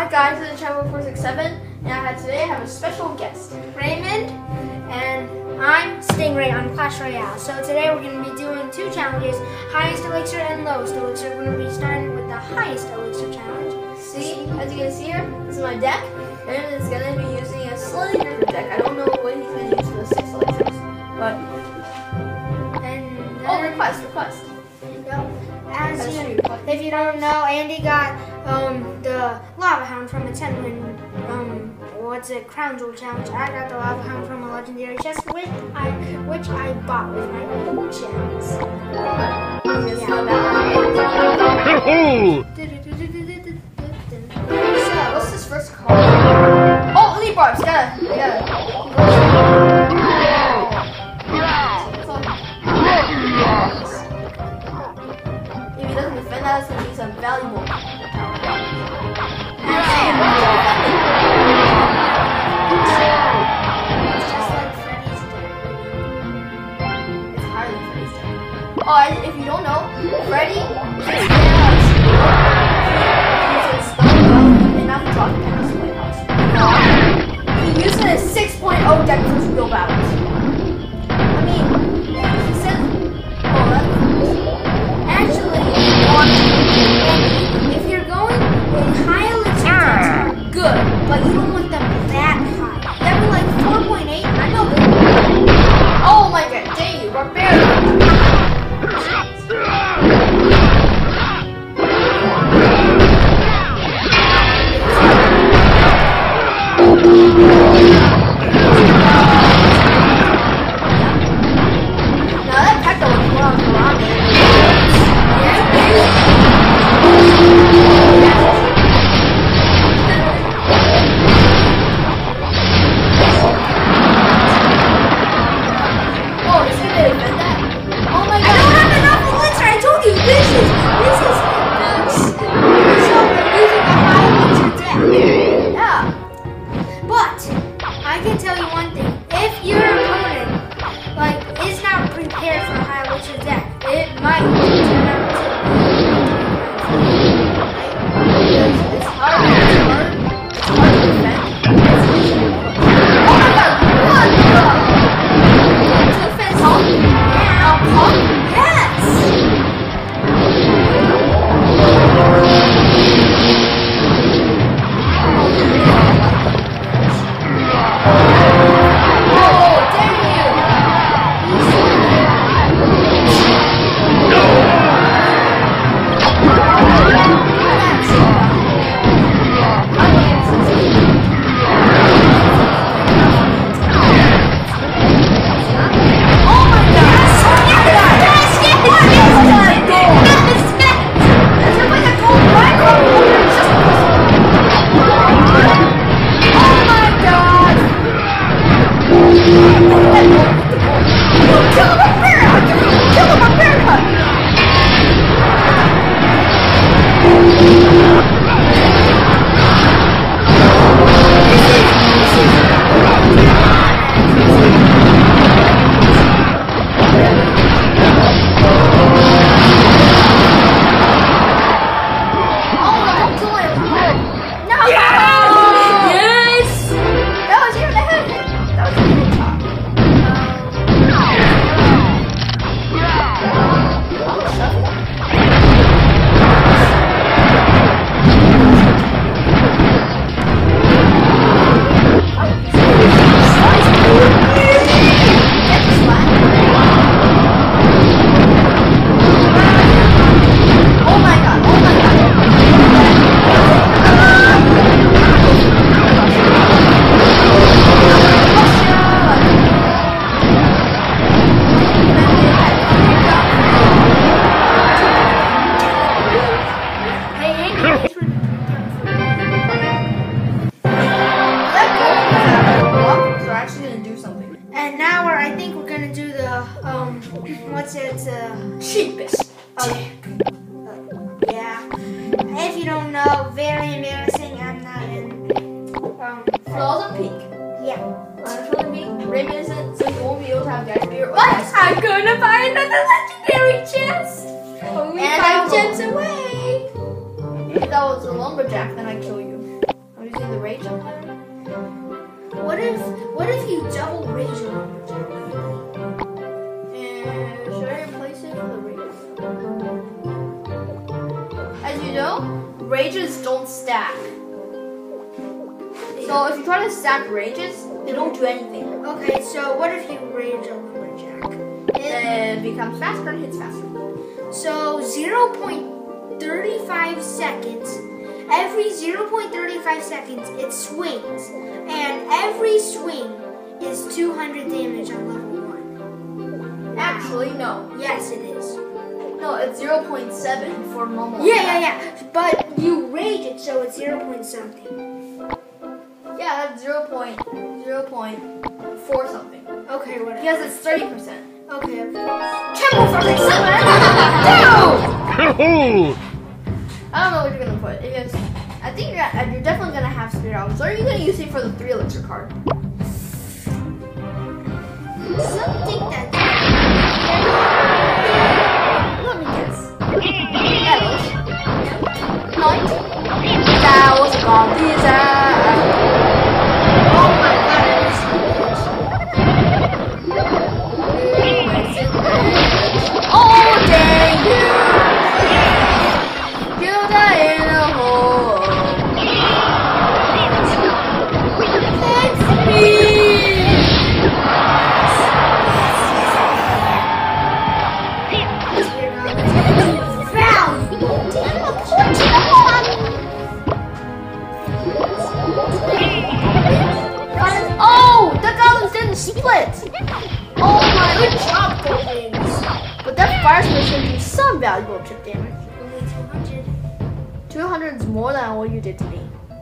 Hi guys, this is Channel 467, and today I have a special guest, Raymond, and I'm Stingray on Clash Royale. So today we're going to be doing two challenges, highest elixir and lowest elixir. We're going to be starting with the highest elixir challenge. See, as you can see here, this is my deck. Raymond is going to be using a slightly different deck. I don't know what he's going to use for the 6 elixirs, but... Oh, request. If you don't know, Andy got the Lava Hound from a 10-win, Crown Jewel challenge. I got the Lava Hound from a legendary chest, which I bought with my own gems. So, what's this first card? Oh, Elite Barbs, If he doesn't defend that, it's going to be some valuable. It's higher than Freddy's deck. Oh, if you don't know, Freddy uses and not the drop pass playhouse. He uses a 6.0 deck for his real battles. I mean, he says, if you're going with high elixir decks are good, but you don't want them that high. That was like 4.8. I know that. Oh my god, dang you, barbarian! Now that Pekka was well around. Cheapest deck. Yeah. If you don't know, very embarrassing. I'm not in. Flaws and Peak. Yeah. Honestly, Peak. Raymond isn't, so you won't be able to have Guy Spear. But I'm gonna buy another legendary chest. Only 5 gems away. If that was a lumberjack, then I'd kill you. using the rage unlock? What if you double rage your lumberjack? And should I replace it for the rage? As you know, rages don't stack. So if you try to stack rages, they don't do anything. Okay, so what if you rage a lumberjack? Then it becomes faster and hits faster. So 0.35 seconds. Every 0.35 seconds, it swings, and every swing is 200 damage on level 1. Actually, no. Yes, it is. No, it's 0.7 for normal. Yeah. But you rage it, so it's 0. something. Yeah, that's 0.4 something. Okay, whatever. Because it's 30%. Okay. Chemical for 7! I don't know what you're gonna put. Because I think you're definitely gonna have Spirit Albums. Or are you gonna use it for the 3 elixir card? Something that's... Let me guess. Metals. Night. That was a god. Oh my god, it is Oh dang you! You die in a hole. It's me. Oh, the goblins didn't split. Oh my good job, goblins. But that fire split should do some valuable chip damage. Only 200. 200 is more than what you did to me.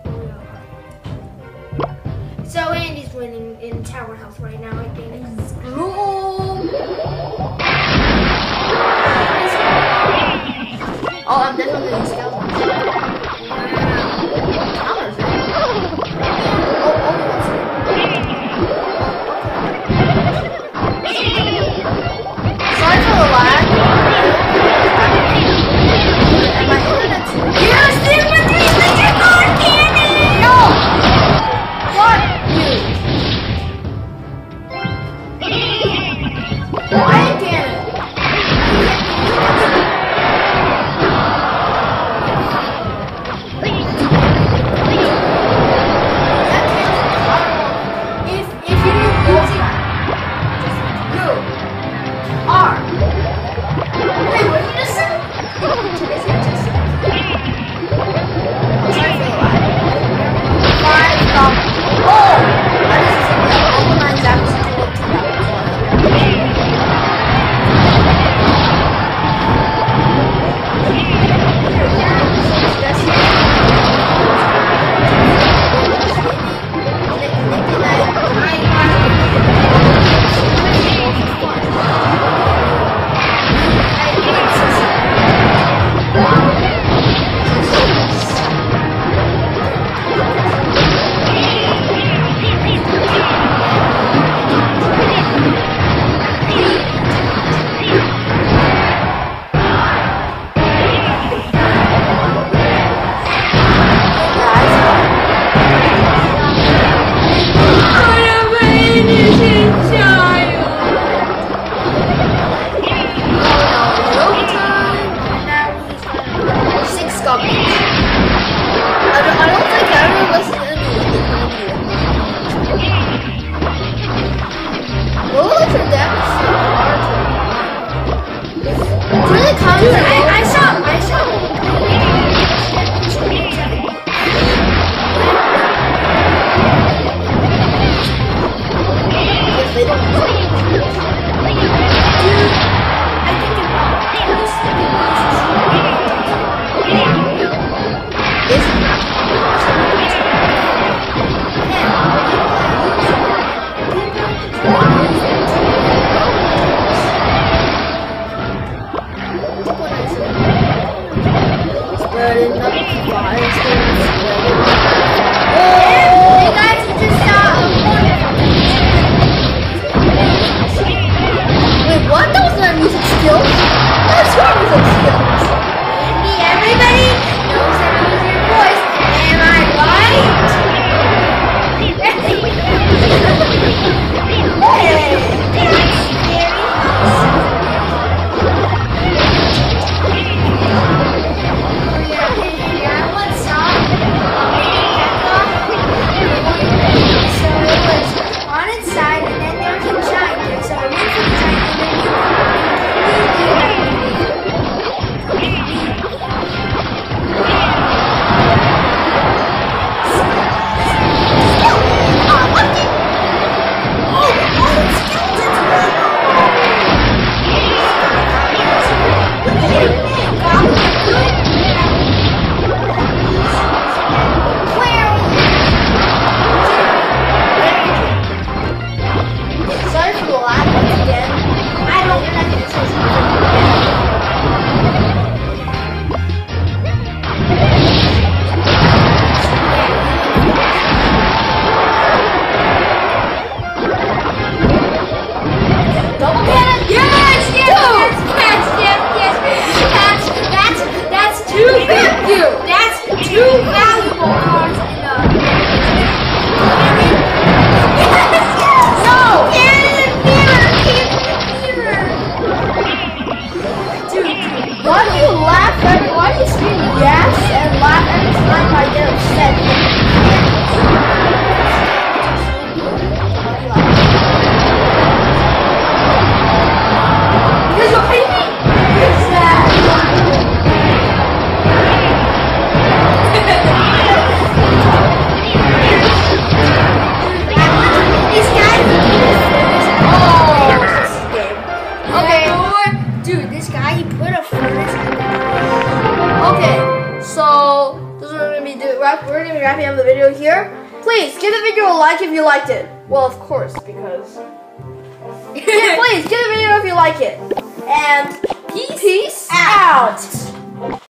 So Andy's winning in tower health right now, I think. Oh, I'm definitely going to skeletons. Counters it. Sorry for the lag. And my internet's... Yes, dude, but these things are not candy! No! What? You? I ain't cannon. the video here. Please give the video a like if you liked it. Well, of course, because yeah, please give the video if you like it. And peace out.